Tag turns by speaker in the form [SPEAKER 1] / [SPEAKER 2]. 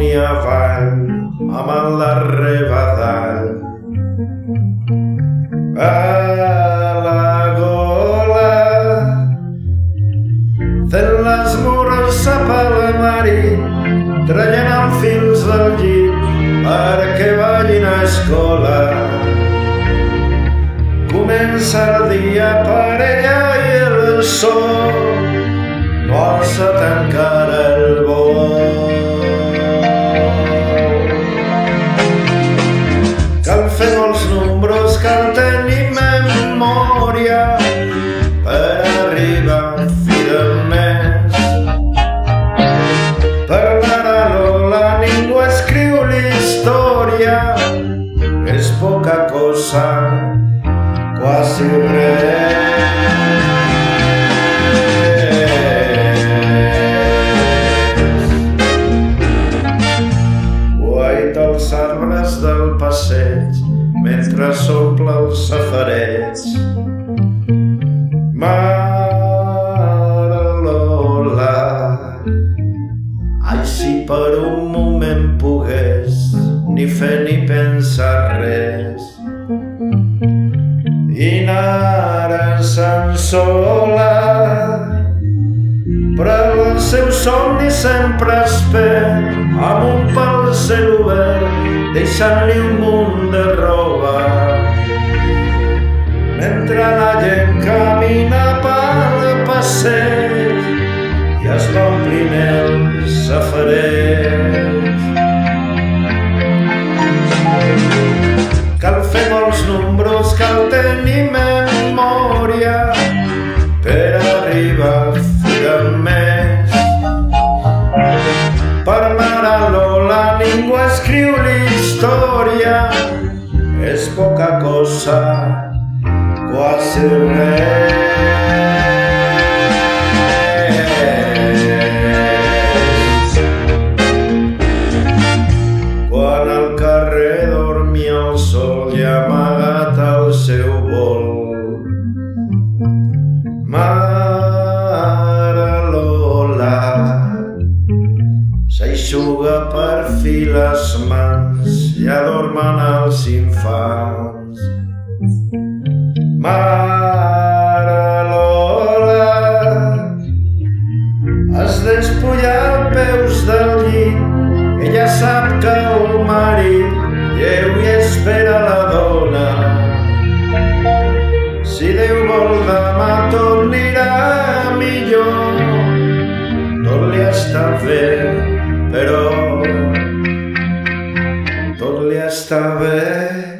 [SPEAKER 1] amunt i avall, amb el darrer badall. A la gola fent l'esmorza pel marí, traient els fils del llit perquè vagin a escola. Comença el dia per ella i el sol no alça encara el vol. Cal fer molts números, cal tenir memòria per arribar a fi del mes. Per Lola ningú escriu la història, és poca cosa, quasi res. Guaita els arbres del passeig mentre s'omple el safareig. Mare Lola, ai, si per un moment pogués ni fer ni pensar res i anar-se'n sola, però el seu somni sempre es perd amunt pel cel obert, deixant-li un munt de roba mentre la gent camina pel passeig i es va omplint el safareig. Cal fer molts números, cal tenir memòria per arribar a fi del mes. Per Mare Lola ningú escriu la història, és poca cosa, quasi res. Quan al carrer dormia el sol i amagat el seu vol, Mare Lola s'eixuga per fi les mans i adormen els infants. Mare Lola es despulla els peus del llit, ella sap que el marit lleu i espera la dona. Si Déu vol demà tot anirà millor, tot li està bé, però tot li està bé.